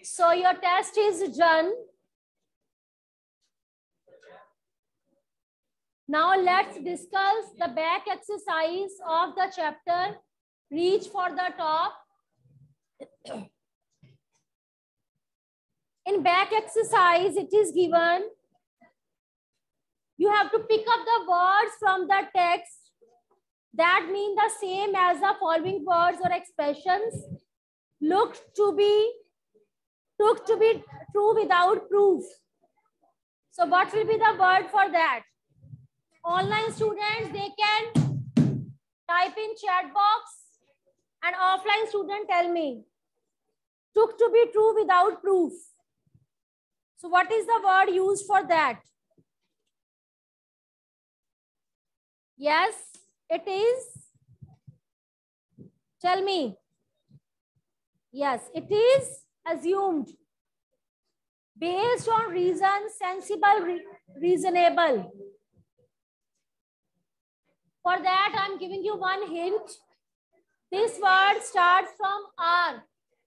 So your test is done. Now let's discuss the back exercise of the chapter Reach for the Top. In back exercise, it is given, you have to pick up the words from the text that mean the same as the following words or expressions. Took to be true without proof. So what will be the word for that? Online students, they can type in chat box, and offline student tell me. Took to be true without proof. So what is the word used for that? Yes, it is. Tell me. Yes, it is assumed. Based on reason, sensible, reasonable. For that, I'm giving you one hint. This word starts from R.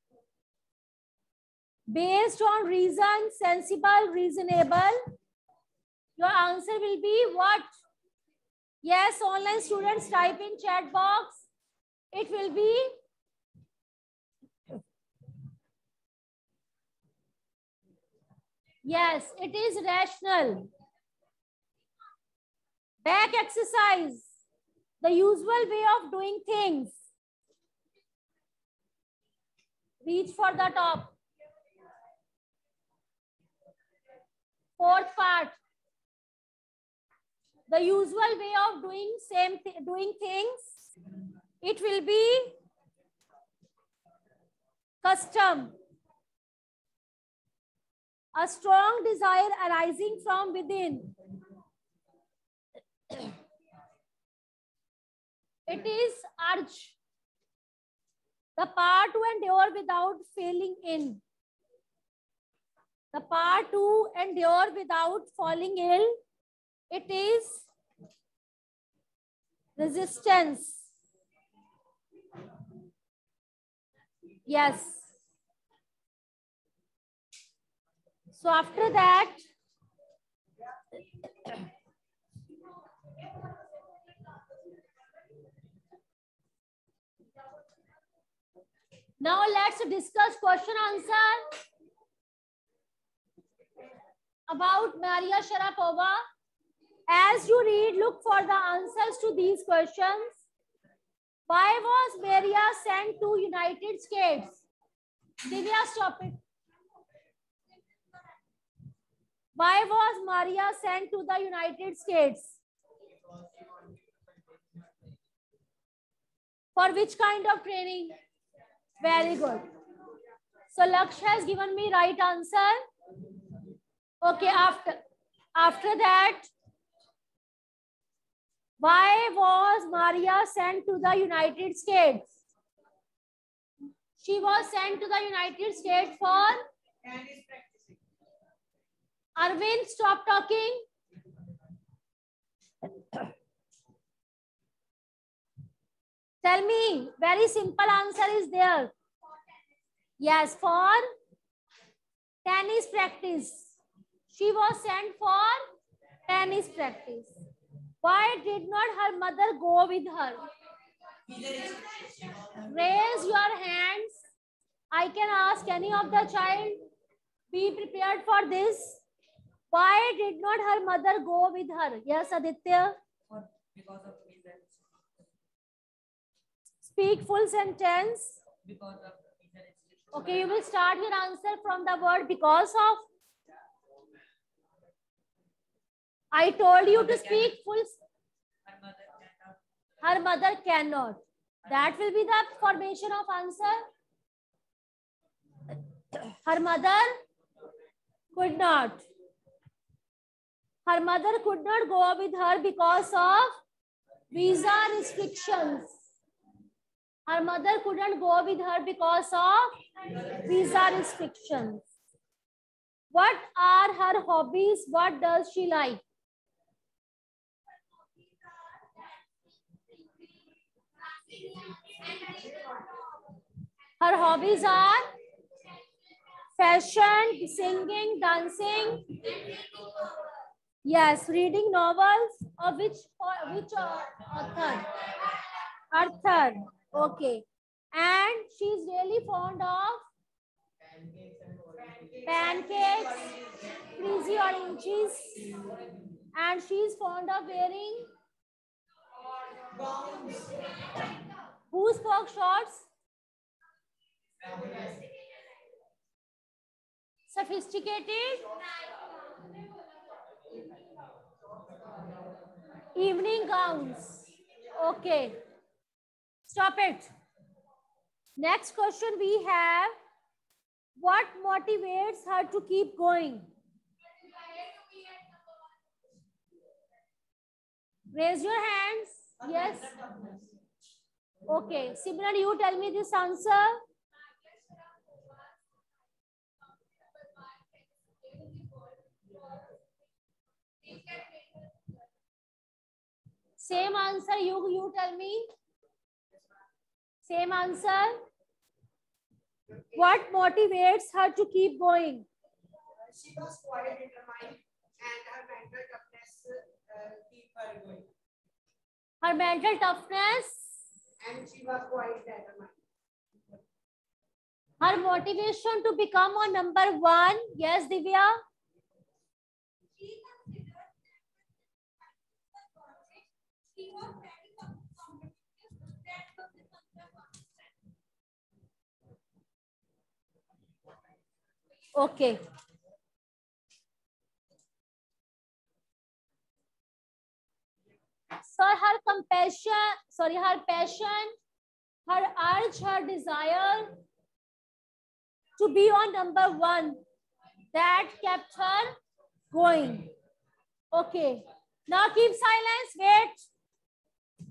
Based on reason, sensible, reasonable. Your answer will be what? Yes, online students, type in chat box. It will be yes, it is rational. Back exercise. The usual way of doing things. Reach for the top. Fourth part. The usual way of doing doing things. It will be custom. A strong desire arising from within. It is urge. The power to endure without failing in. The power to endure without falling ill. It is resistance. Yes. So after that, now let's discuss question answer about Maria Sharapova. As you read, look for the answers to these questions. Why was Maria sent to United States? Divya, stop it. Why was Maria sent to the United States? For which kind of training? Very good. So Lakshya has given me right answer. Okay, after that, why was Maria sent to the United States? She was sent to the United States for tennis practicing. Arvind, stop talking. Tell me, very simple answer is there. Yes, for tennis practice. She was sent for tennis practice. Why did not her mother go with her? Raise your hands. I can ask any of the child. Be prepared for this. Why did not her mother go with her? Yes, Aditya. Because of visa. Speak full sentence. Because of visa restrictions. Okay, you will start your answer from the word because of. I told you to speak full. Her mother cannot. That will be the formation of answer. Her mother could not. Her mother could not go with her because of visa restrictions. Her mother couldn't go with her because of visa restrictions. What are her hobbies? What does she like? Her hobbies are Fashion, singing, dancing. Yes, reading novels. Or which author? Arthur. Okay. And she's really fond of pancakes, frizzy oranges, and she's fond of wearing whose spork shorts? Sophisticated evening gowns. Okay, stop it. Next question we have, what motivates her to keep going? Raise your hands. Yes. Okay, Simran, you tell me this answer. Same answer, you tell me. Same answer. What motivates her to keep going? She was quite determined and her mental toughness keep her going. Her mental toughness. And she was quite determined. Her motivation to become a number one. Yes, Divya. Okay. So her compassion, her passion, her urge, her desire to be on number one, that kept her going. Okay. Now keep silence. Wait.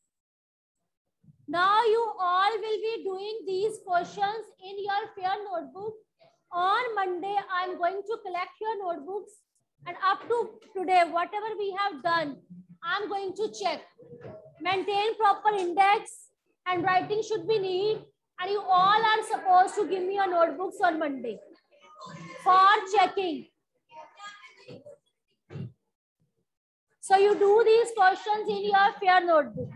Now you all will be doing these questions in your fair notebook. On Monday, I'm going to collect your notebooks, and up to today, whatever we have done, I'm going to check. Maintain proper index and writing should be neat, and you all are supposed to give me your notebooks on Monday for checking. So you do these questions in your fair notebook.